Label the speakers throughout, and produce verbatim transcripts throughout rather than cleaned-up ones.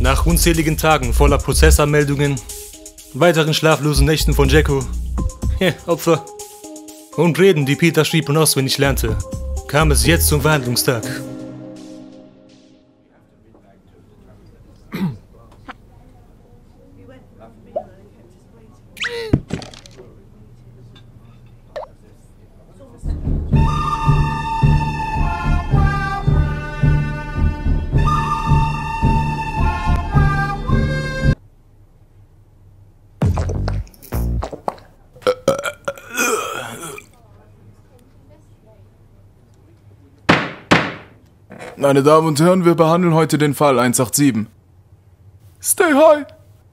Speaker 1: Nach unzähligen Tagen voller Prozessanmeldungen, weiteren schlaflosen Nächten von Jacko, ja, Opfer, und Reden, die Peter schrieb und auswendig lernte, kam es jetzt zum Verhandlungstag.
Speaker 2: Meine Damen und Herren, wir behandeln heute den Fall eins acht sieben. Stay high!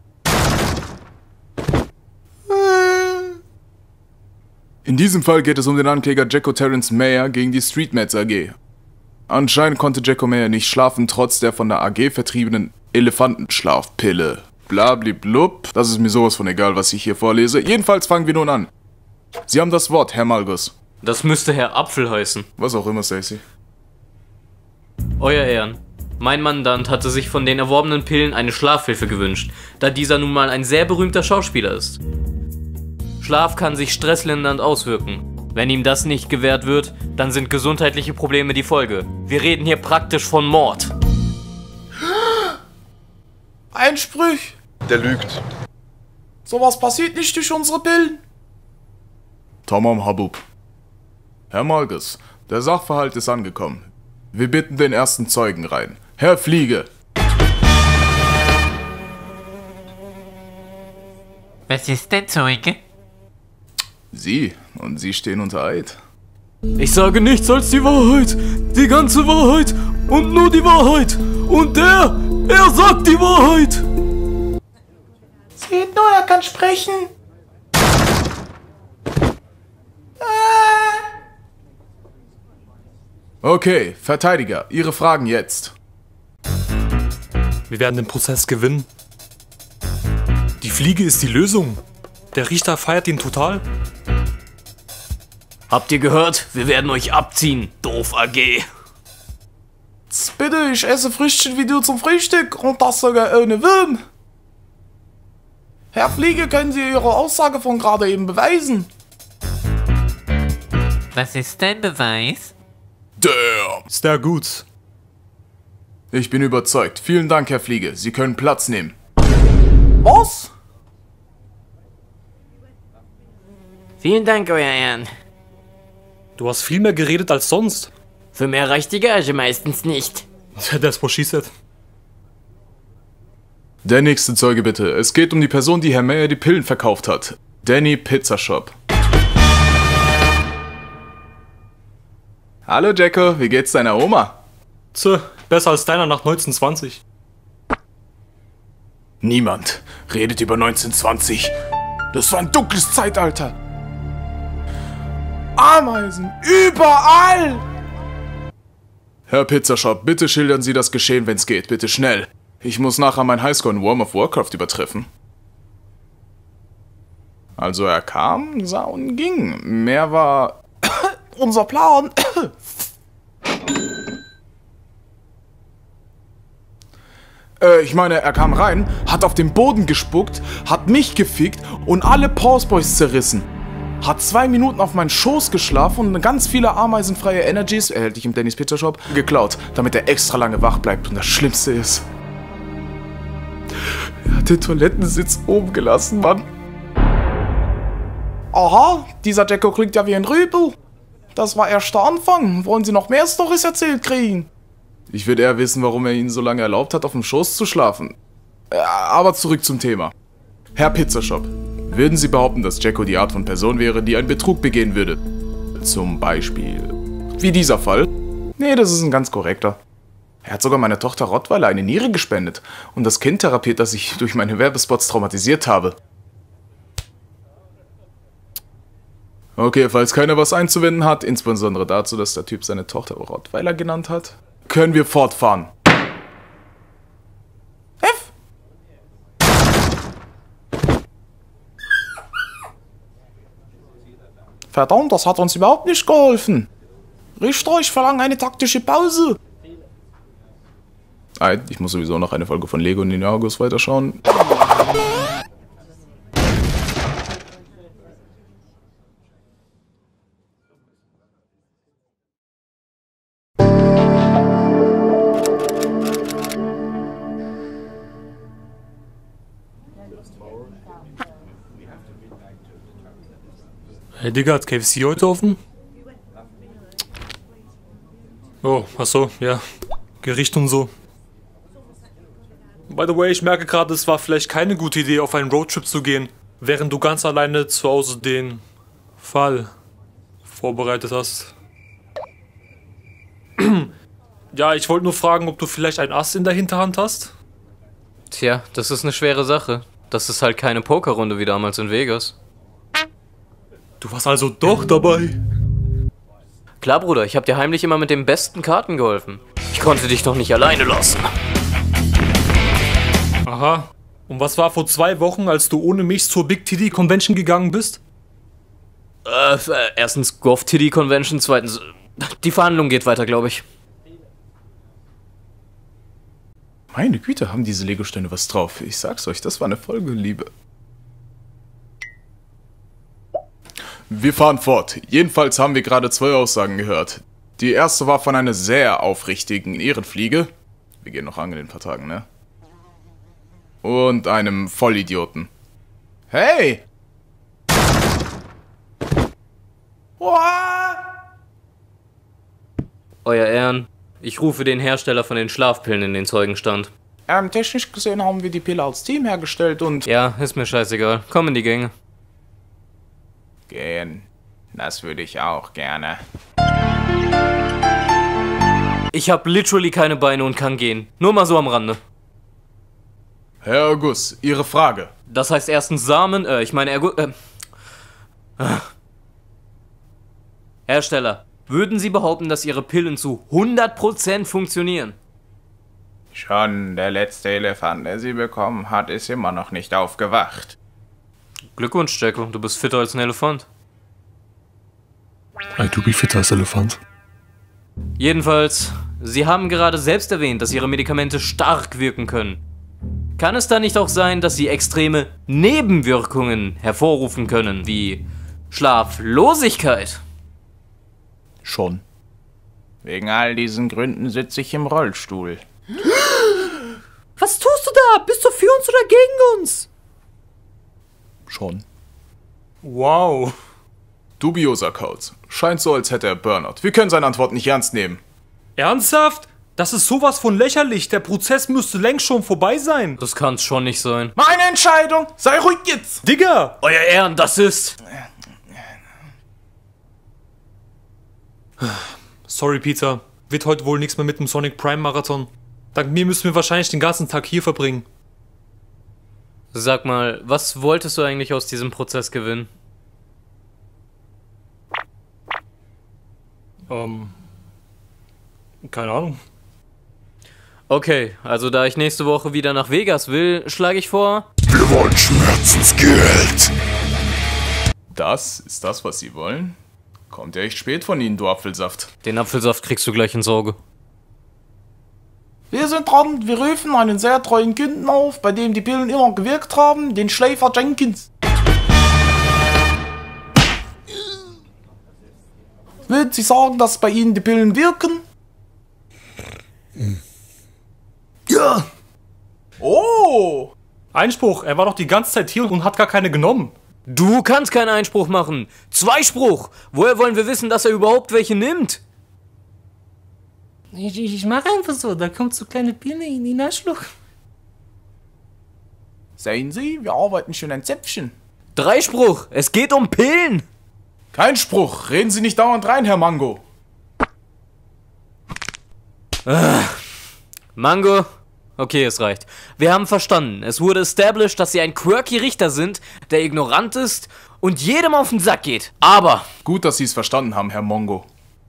Speaker 2: In diesem Fall geht es um den Ankläger Jacko Terrence Mayer gegen die Streetmeds A G. Anscheinend konnte Jacko Mayer nicht schlafen, trotz der von der A G vertriebenen Elefantenschlafpille. Blabliblub. Das ist mir sowas von egal, was ich hier vorlese. Jedenfalls fangen wir nun an. Sie haben das Wort, Herr Malgus.
Speaker 3: Das müsste Herr Apfel heißen.
Speaker 2: Was auch immer, Stacy.
Speaker 3: Euer Ehren, mein Mandant hatte sich von den erworbenen Pillen eine Schlafhilfe gewünscht, da dieser nun mal ein sehr berühmter Schauspieler ist. Schlaf kann sich stresslindernd auswirken. Wenn ihm das nicht gewährt wird, dann sind gesundheitliche Probleme die Folge. Wir reden hier praktisch von Mord.
Speaker 4: Einspruch!
Speaker 5: Der lügt.
Speaker 4: Sowas passiert nicht durch unsere Pillen.
Speaker 2: Tamam Habub. Herr Malgus, der Sachverhalt ist angekommen. Wir bitten den ersten Zeugen rein. Herr Fliege.
Speaker 6: Was ist denn, Zeuge?
Speaker 2: Sie, und Sie stehen unter Eid.
Speaker 3: Ich sage nichts als die Wahrheit, die ganze Wahrheit und nur die Wahrheit. Und der, er sagt die Wahrheit.
Speaker 4: Seht nur, er kann sprechen.
Speaker 2: Okay, Verteidiger, Ihre Fragen jetzt.
Speaker 1: Wir werden den Prozess gewinnen. Die Fliege ist die Lösung. Der Richter feiert ihn total.
Speaker 3: Habt ihr gehört? Wir werden euch abziehen, doof A G.
Speaker 4: Bitte, ich esse Früchtchen wie du zum Frühstück und das sogar ohne Wurm. Herr Fliege, können Sie Ihre Aussage von gerade eben beweisen?
Speaker 6: Was ist dein Beweis?
Speaker 2: Damn!
Speaker 1: Ist der gut?
Speaker 2: Ich bin überzeugt. Vielen Dank, Herr Fliege. Sie können Platz nehmen.
Speaker 4: Was?
Speaker 6: Vielen Dank, Euer Ehren.
Speaker 1: Du hast viel mehr geredet als sonst.
Speaker 6: Für mehr reicht die Gage meistens nicht.
Speaker 1: That's what she said.
Speaker 2: Der nächste Zeuge bitte. Es geht um die Person, die Herr Mayer die Pillen verkauft hat. Danny Pizzashop. Hallo Jacko, wie geht's deiner Oma?
Speaker 1: Tja, besser als deiner nach neunzehnhundertzwanzig.
Speaker 2: Niemand redet über neunzehnhundertzwanzig. Das war ein dunkles Zeitalter.
Speaker 4: Ameisen, überall!
Speaker 2: Herr Pizzashop, bitte schildern Sie das Geschehen, wenn's geht. Bitte schnell. Ich muss nachher mein Highscore in World of Warcraft übertreffen. Also er kam, sah und ging. Mehr war
Speaker 4: Unser Plan.
Speaker 2: Äh, ich meine, er kam rein, hat auf den Boden gespuckt, hat mich gefickt und alle Pause Boys zerrissen. Hat zwei Minuten auf meinen Schoß geschlafen und ganz viele ameisenfreie Energies, erhältlich im Dannys Pizzashop, geklaut, damit er extra lange wach bleibt. Und das Schlimmste ist, er hat den Toilettensitz oben gelassen, Mann.
Speaker 4: Aha, dieser Jacko klingt ja wie ein Rüpel. Das war erst der Anfang. Wollen Sie noch mehr Storys erzählt kriegen?
Speaker 2: Ich würde eher wissen, warum er ihnen so lange erlaubt hat, auf dem Schoß zu schlafen. Aber zurück zum Thema. Herr Pizzashop, würden Sie behaupten, dass Jacko die Art von Person wäre, die einen Betrug begehen würde? Zum Beispiel wie dieser Fall? Nee, das ist ein ganz korrekter. Er hat sogar meiner Tochter Rottweiler eine Niere gespendet und das Kind therapiert, das ich durch meine Werbespots traumatisiert habe. Okay, falls keiner was einzuwenden hat, insbesondere dazu, dass der Typ seine Tochter Rottweiler genannt hat, können wir fortfahren.
Speaker 4: F. Verdammt, das hat uns überhaupt nicht geholfen. Richter, ich verlange eine taktische Pause.
Speaker 2: Ah, ich muss sowieso noch eine Folge von Lego Ninjago's weiterschauen.
Speaker 1: Hey Digga, hat K F C heute offen? Oh, achso, ja. Gericht und so. By the way, ich merke gerade, es war vielleicht keine gute Idee, auf einen Roadtrip zu gehen, während du ganz alleine zu Hause den Fall vorbereitet hast. Ja, ich wollte nur fragen, ob du vielleicht ein Ass in der Hinterhand hast?
Speaker 3: Tja, das ist eine schwere Sache. Das ist halt keine Pokerrunde wie damals in Vegas.
Speaker 1: Du warst also doch dabei.
Speaker 3: Klar, Bruder, ich hab dir heimlich immer mit den besten Karten geholfen. Ich konnte dich doch nicht alleine lassen.
Speaker 1: Aha. Und was war vor zwei Wochen, als du ohne mich zur Big T D Convention gegangen bist?
Speaker 3: Äh, äh erstens Golf T D Convention, zweitens... Die Verhandlung geht weiter, glaube ich.
Speaker 2: Meine Güte, haben diese Lego-Steine was drauf. Ich sag's euch, das war eine Folge, Liebe. Wir fahren fort. Jedenfalls haben wir gerade zwei Aussagen gehört. Die erste war von einer sehr aufrichtigen Ehrenfliege. Wir gehen noch angeln in ein paar Tagen, ne? Und einem Vollidioten. Hey!
Speaker 4: What?
Speaker 3: Euer Ehren, ich rufe den Hersteller von den Schlafpillen in den Zeugenstand.
Speaker 4: Ähm, technisch gesehen haben wir die Pille als Team hergestellt und...
Speaker 3: Ja, ist mir scheißegal. Komm in die Gänge.
Speaker 4: Gehen. Das würde ich auch gerne.
Speaker 3: Ich hab literally keine Beine und kann gehen. Nur mal so am Rande.
Speaker 2: Herr Gus, Ihre Frage.
Speaker 3: Das heißt erstens Samen, äh, ich meine Ergo... Äh, Hersteller, würden Sie behaupten, dass Ihre Pillen zu hundert Prozent funktionieren?
Speaker 4: Schon der letzte Elefant, der sie bekommen hat, ist immer noch nicht aufgewacht.
Speaker 3: Glückwunsch, Jacko, du bist fitter als ein Elefant.
Speaker 1: Hey, du bist fitter als Elefant.
Speaker 3: Jedenfalls, Sie haben gerade selbst erwähnt, dass Ihre Medikamente stark wirken können. Kann es da nicht auch sein, dass sie extreme Nebenwirkungen hervorrufen können, wie Schlaflosigkeit?
Speaker 4: Schon. Wegen all diesen Gründen sitze ich im Rollstuhl.
Speaker 6: Was tust du da? Bist du für uns oder gegen uns?
Speaker 2: Schon.
Speaker 1: Wow.
Speaker 2: Dubioser Kauz. Scheint so, als hätte er Burnout. Wir können seine Antwort nicht ernst nehmen.
Speaker 1: Ernsthaft? Das ist sowas von lächerlich. Der Prozess müsste längst schon vorbei sein.
Speaker 3: Das kann's schon nicht sein.
Speaker 4: Meine Entscheidung! Sei ruhig jetzt!
Speaker 1: Digga!
Speaker 3: Euer Ehren, das ist...
Speaker 1: Sorry, Peter. Wird heute wohl nichts mehr mit dem Sonic Prime Marathon. Dank mir müssen wir wahrscheinlich den ganzen Tag hier verbringen.
Speaker 3: Sag mal, was wolltest du eigentlich aus diesem Prozess gewinnen?
Speaker 1: Ähm... Keine Ahnung.
Speaker 3: Okay, also da ich nächste Woche wieder nach Vegas will, schlage ich vor...
Speaker 5: Wir wollen Schmerzensgeld.
Speaker 2: Das ist das, was Sie wollen? Kommt ja echt spät von Ihnen, du Apfelsaft.
Speaker 3: Den Apfelsaft kriegst du gleich ins Auge.
Speaker 4: Wir sind dran, wir rufen einen sehr treuen Kunden auf, bei dem die Pillen immer gewirkt haben, den Schläfer Jenkins. Würden Sie sagen, dass bei Ihnen die Pillen wirken?
Speaker 1: Ja!
Speaker 4: Oh!
Speaker 1: Einspruch, er war doch die ganze Zeit hier und hat gar keine genommen.
Speaker 3: Du kannst keinen Einspruch machen. Zweispruch. Woher wollen wir wissen, dass er überhaupt welche nimmt?
Speaker 6: Ich, ich, ich mach einfach so, da kommt so kleine Pille in den Arschloch.
Speaker 4: Sehen Sie, wir arbeiten schon ein Zäpfchen.
Speaker 3: Dreispruch. Es geht um Pillen.
Speaker 2: Kein Spruch, reden Sie nicht dauernd rein, Herr Mango.
Speaker 3: Mango. Okay, es reicht. Wir haben verstanden. Es wurde established, dass Sie ein quirky Richter sind, der ignorant ist und jedem auf den Sack geht. Aber...
Speaker 2: Gut, dass Sie es verstanden haben, Herr Mongo.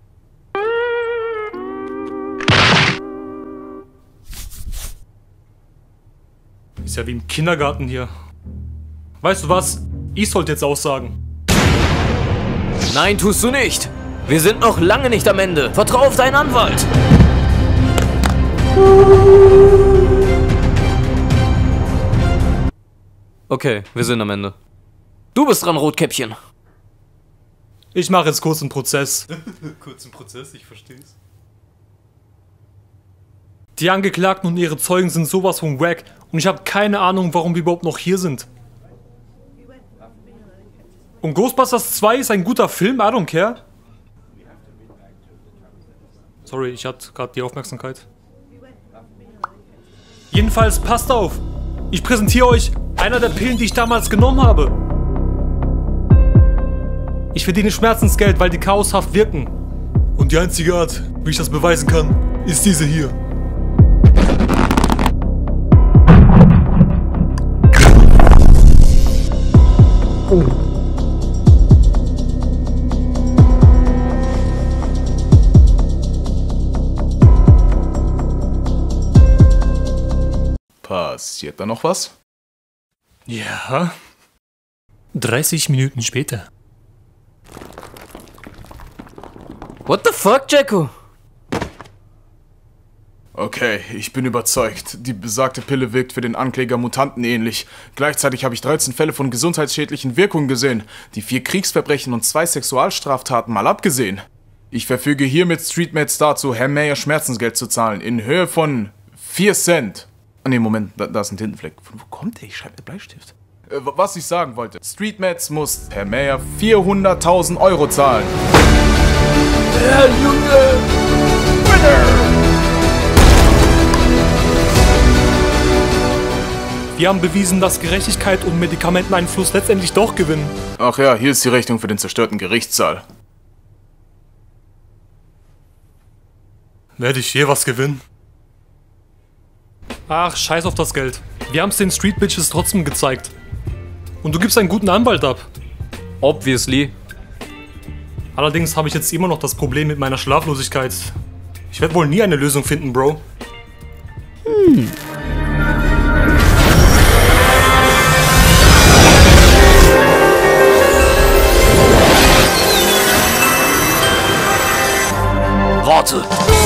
Speaker 1: Ist ja wie im Kindergarten hier. Weißt du was? Ich sollte jetzt aussagen.
Speaker 3: Nein, tust du nicht. Wir sind noch lange nicht am Ende. Vertrau auf deinen Anwalt. Okay, wir sind am Ende. Du bist dran, Rotkäppchen.
Speaker 1: Ich mache jetzt kurz einen Prozess.
Speaker 7: Kurzen Prozess, ich versteh's.
Speaker 1: Die Angeklagten und ihre Zeugen sind sowas von wack und ich habe keine Ahnung, warum wir überhaupt noch hier sind. Und Ghostbusters zwei ist ein guter Film, I don't care. Sorry, ich hatte gerade die Aufmerksamkeit. Jedenfalls, passt auf. Ich präsentiere euch einer der Pillen, die ich damals genommen habe. Ich verdiene Schmerzensgeld, weil die chaoshaft wirken. Und die einzige Art, wie ich das beweisen kann, ist diese hier.
Speaker 2: Passiert da noch was?
Speaker 1: Ja. dreißig Minuten später.
Speaker 3: What the fuck, Jacko?
Speaker 2: Okay, ich bin überzeugt. Die besagte Pille wirkt für den Ankläger mutantenähnlich. Gleichzeitig habe ich dreizehn Fälle von gesundheitsschädlichen Wirkungen gesehen, die vier Kriegsverbrechen und zwei Sexualstraftaten mal abgesehen. Ich verfüge hiermit Streetmates dazu, Herr Mayer Schmerzensgeld zu zahlen, in Höhe von vier Cent. Ah ne, Moment, da, da ist ein Tintenfleck. Von wo kommt der? Ich schreibe mit Bleistift. Äh, was ich sagen wollte. Streetmates muss Herr Mayer vierhunderttausend Euro zahlen. Der Junge! Winner!
Speaker 1: Wir haben bewiesen, dass Gerechtigkeit und Medikamenteneinfluss letztendlich doch gewinnen.
Speaker 2: Ach ja, hier ist die Rechnung für den zerstörten Gerichtssaal.
Speaker 1: Werde ich je was gewinnen? Ach, scheiß auf das Geld. Wir haben es den Street Bitches trotzdem gezeigt. Und du gibst einen guten Anwalt ab.
Speaker 3: Obviously.
Speaker 1: Allerdings habe ich jetzt immer noch das Problem mit meiner Schlaflosigkeit. Ich werde wohl nie eine Lösung finden, Bro. Hm.
Speaker 3: Warte!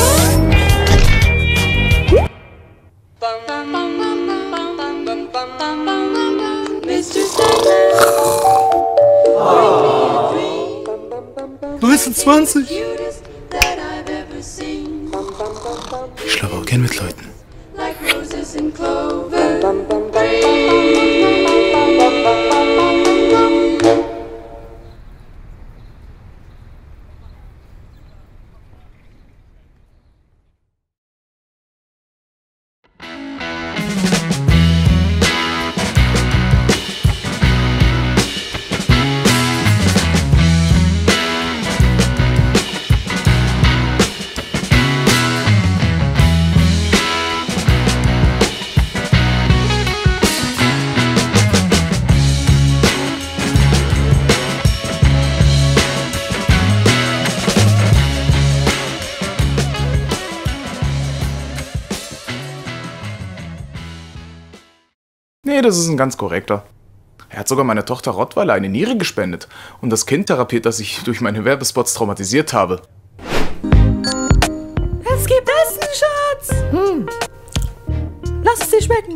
Speaker 1: neunzehnhundertzwanzig!
Speaker 2: Ich schlafe auch gern mit Leuten. Nee, das ist ein ganz korrekter. Er hat sogar meiner Tochter Rottweiler eine Niere gespendet und das Kind therapiert, das ich durch meine Werbespots traumatisiert habe.
Speaker 6: Es gibt Essen, Schatz! Hm. Lass es dir schmecken.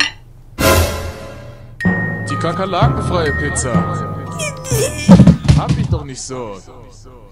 Speaker 2: Die kakerlakenfreie Pizza. Hab ich doch nicht so.